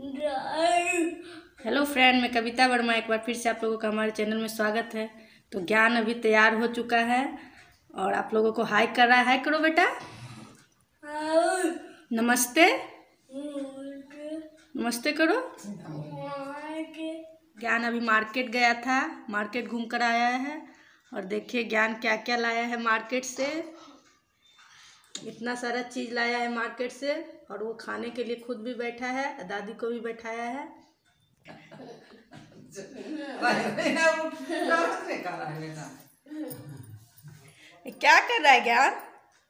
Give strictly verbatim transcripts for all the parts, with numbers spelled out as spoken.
Hello friend, मैं कविता वर्मा एक बार फिर से आप लोगों का हमारे चैनल में स्वागत है। तो ज्ञान अभी तैयार हो चुका है और आप लोगों को हाय कर रहा है। हाय करो बेटा, नमस्ते नमस्ते करो। ज्ञान अभी मार्केट गया था, मार्केट घूम कर आया है और देखिए ज्ञान क्या क्या लाया है मार्केट से। इतना सारा चीज़ लाया है मार्केट से और वो खाने के लिए खुद भी बैठा है, दादी को भी बैठाया है। क्या कर रहा है ज्ञान?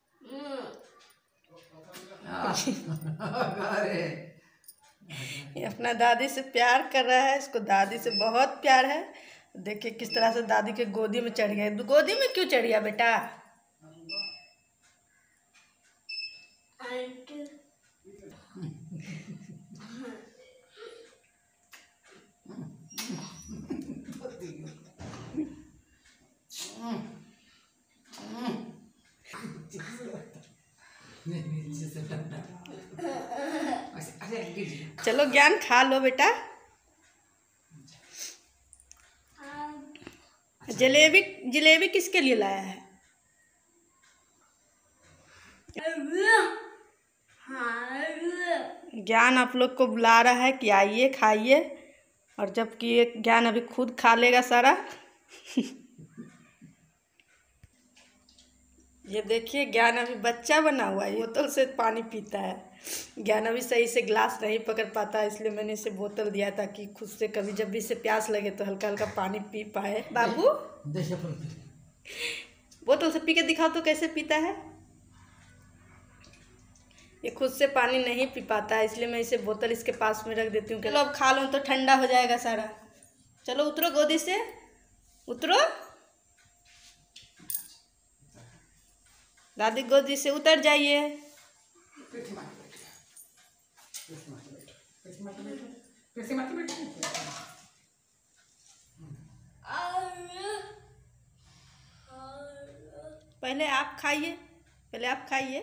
ये अपना दादी से प्यार कर रहा है, इसको दादी से बहुत प्यार है। देखिए किस तरह से दादी के गोदी में चढ़ गया। गोदी में क्यों चढ़ गया बेटा? चलो ज्ञान खा लो बेटा। जलेबी जलेबी किसके लिए लाया है? ज्ञान आप लोग को बुला रहा है कि आइए खाइए, और जबकि ये ज्ञान अभी खुद खा लेगा सारा। ये देखिए ज्ञान अभी बच्चा बना हुआ है, बोतल से पानी पीता है। ज्ञान अभी सही से ग्लास नहीं पकड़ पाता, इसलिए मैंने इसे बोतल दिया ताकि खुद से कभी जब भी इसे प्यास लगे तो हल्का हल्का पानी पी पाए। बाबू बोतल से पी के दिखाओ तो कैसे पीता है। ये खुद से पानी नहीं पी पाता है, इसलिए मैं इसे बोतल इसके पास में रख देती हूँ। चलो अब खा लो तो ठंडा हो जाएगा सारा। चलो उतरो गोदी से, उतरो दादी गोदी से उतर जाइए। पहले आप खाइए, पहले आप खाइए।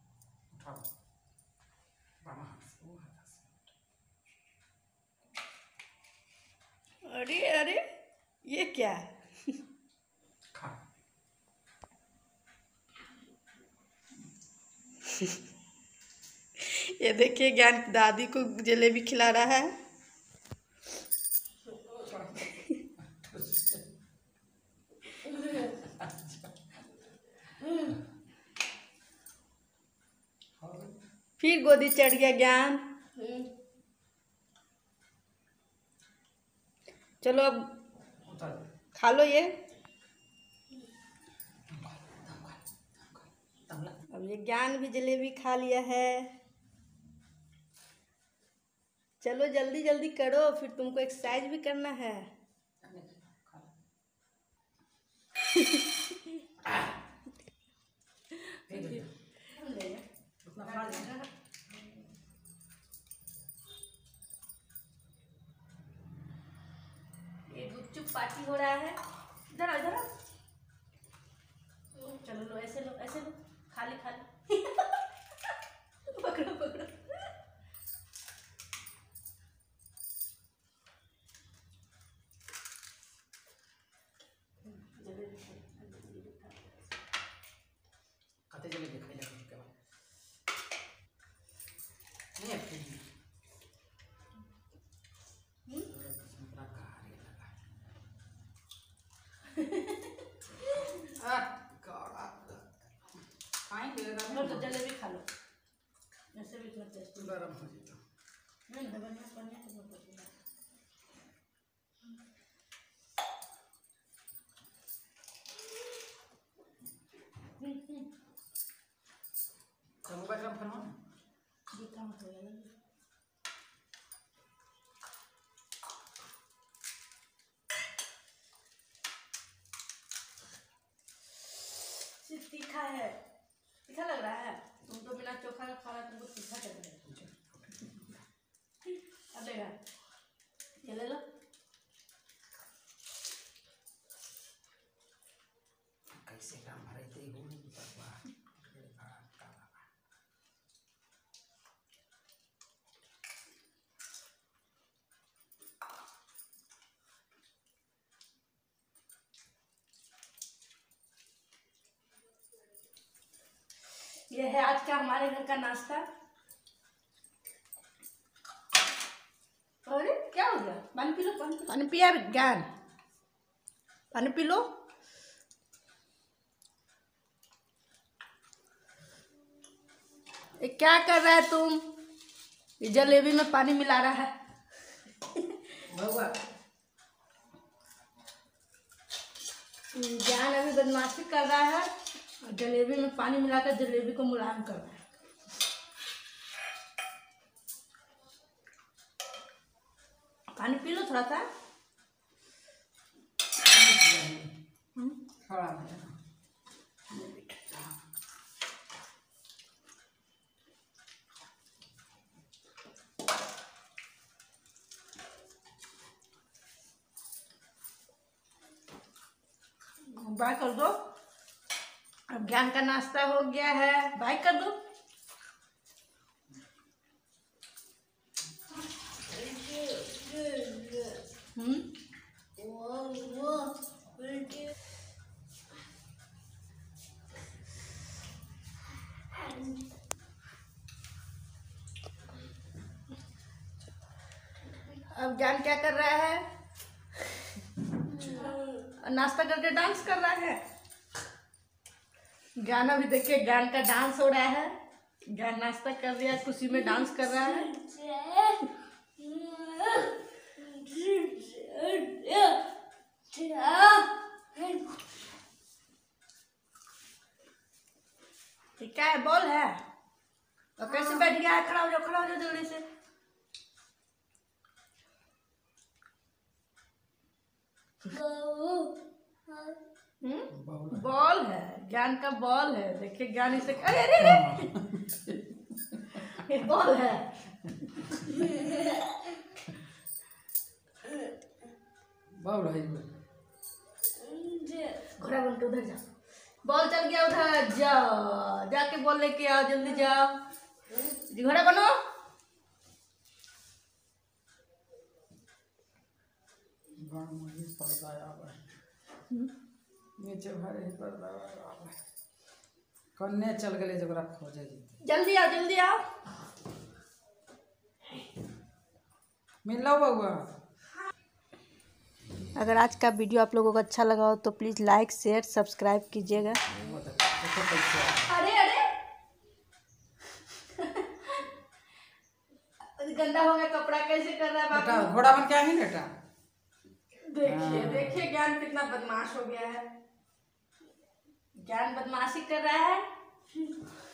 अरे अरे ये क्या है? ये देखिए ज्ञान दादी को जलेबी खिला रहा है। फिर गोदी चढ़ गया ज्ञान। चलो अब खा लो ये। अब ये ज्ञान भी जलेबी खा लिया है। चलो जल्दी जल्दी करो, फिर तुमको एक्सरसाइज भी करना है। ये गुपचुप पार्टी हो रहा है। इधर इधर चलो लो, ऐसे लो ऐसे लो, खाली खाली। पकड़ो पकड़ो। तो जलेबी खा लो, ऐसे भी इतना टेस्टी गरम हो जाता नहीं है। बढ़िया बढ़िया तो मोबाइल काम करना ये काम हो गया। सिर्फ तीखा है, तीखा लग रहा है। तुम तो बिना चोखा का खा रहा, तुमको तीखा लग रहा है। अब लेगा ये ले लो। कैसे काम रहते हो? ये है आज का हमारे घर का नाश्ता। अरे क्या हो गया? पानी पी लो, पानी पानी पिया ज्ञान, पानी पी लो। ये क्या कर रहा है तुम? ये जलेबी में पानी मिला रहा है भगवान। ज्ञान अभी बदमाशी कर रहा है और जलेबी में पानी मिलाकर जलेबी को मुलायम कर रहा है। पानी पी लो थोड़ा सा। बाय कर दो। अब ज्ञान का नाश्ता हो गया है, बाय कर दो। हम्म अब ज्ञान क्या कर रहा है? नाश्ता करके डांस कर रहा है। ज्ञान अभी देखिए ज्ञान का डांस हो रहा है। ज्ञान नाश्ता कर रहा है, खुशी में डांस कर रहा है। क्या है? बॉल है और कैसे बैठ गया है? खड़ा हो जाओ, खड़ा हो जाओ जल्दी से। हम्म बॉल है, ज्ञान का बॉल है। देखिए ज्ञान इसे, अरे अरे अरे ये बॉल है। बॉल है, घोड़ा बन के उधर जाओ। बॉल चल गया उधर, जाओ जाके बॉल लेके आओ, जल्दी जाओ जी। घोड़ा बनो। नीचे भरे पर्दा कन्ने चल गए जरा खोजे। जल्दी आओ, जल्दी आओ, मिल लो बउआ। अगर आज का वीडियो आप लोगों को अच्छा लगा हो तो प्लीज़ लाइक शेयर सब्सक्राइब कीजिएगा। अरे अरे गंदा हो गया कपड़ा, कैसे कर रहा है बाबू? घोड़ा बन के आई बेटा। देखिए देखिए ज्ञान कितना बदमाश हो गया है। ज्ञान बदमाशी कर रहा है।